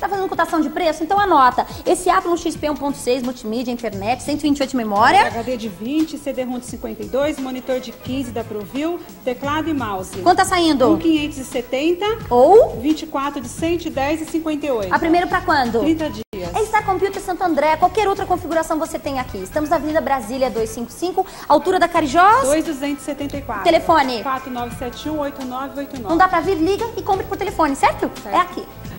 Tá fazendo cotação de preço? Então anota. Esse Athlon XP 1.6, multimídia, internet, 128 de memória. HD de 20, CD-ROM de 52, monitor de 15 da ProView, teclado e mouse. Quanto tá saindo? 1.570 Ou? 24 de 110,58. A primeiro pra quando? 30 dias. É Star Computer Santo André, qualquer outra configuração você tem aqui. Estamos na Avenida Brasília 255, altura da Carijós. 2.274. Telefone. 4971-8989. Não dá pra vir, liga e compre por telefone, certo? Certo. É aqui.